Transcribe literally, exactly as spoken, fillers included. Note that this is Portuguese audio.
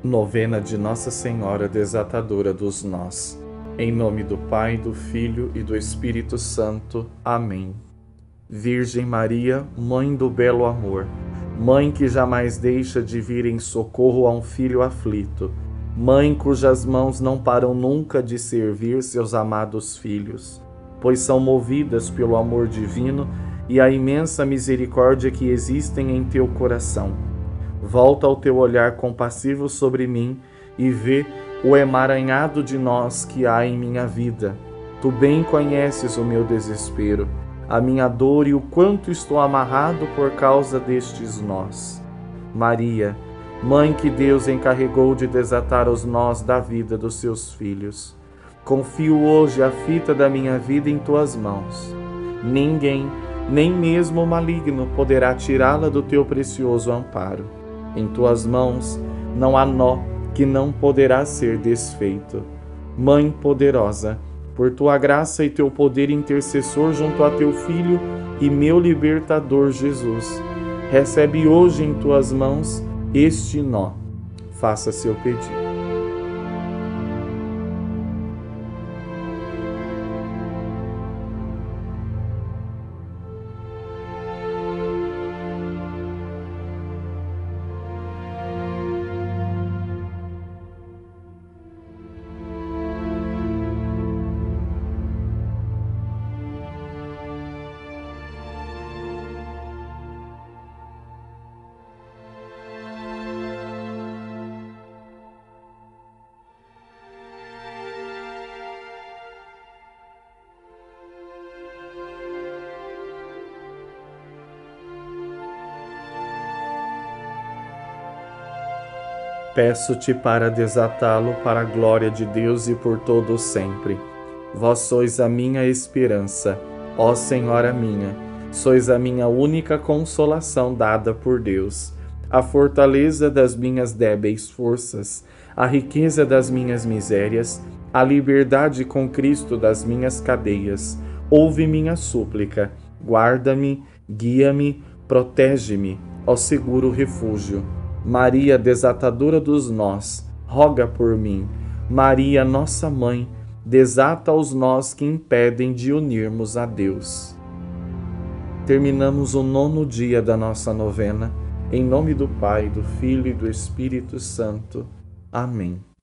Novena de Nossa Senhora Desatadora dos Nós. Em nome do Pai, do Filho e do Espírito Santo. Amém. Virgem Maria, Mãe do belo amor, Mãe que jamais deixa de vir em socorro a um filho aflito, Mãe cujas mãos não param nunca de servir seus amados filhos, pois são movidas pelo amor divino e a imensa misericórdia que existem em teu coração. Volta o teu olhar compassivo sobre mim e vê o emaranhado de nós que há em minha vida. Tu bem conheces o meu desespero, a minha dor e o quanto estou amarrado por causa destes nós. Maria, Mãe que Deus encarregou de desatar os nós da vida dos seus filhos, confio hoje a fita da minha vida em tuas mãos. Ninguém, nem mesmo o maligno, poderá tirá-la do teu precioso amparo. Em tuas mãos não há nó que não poderá ser desfeito. Mãe poderosa, por tua graça e teu poder intercessor junto a teu Filho e meu libertador Jesus, recebe hoje em tuas mãos este nó. Faça seu pedido. Peço-te para desatá-lo para a glória de Deus e por todo sempre. Vós sois a minha esperança, ó Senhora minha, sois a minha única consolação dada por Deus, a fortaleza das minhas débeis forças, a riqueza das minhas misérias, a liberdade com Cristo das minhas cadeias. Ouve minha súplica, guarda-me, guia-me, protege-me, ó seguro refúgio. Maria, desatadora dos nós, roga por mim. Maria, nossa Mãe, desata os nós que impedem de unirmos a Deus. Terminamos o nono dia da nossa novena. Em nome do Pai, do Filho e do Espírito Santo. Amém.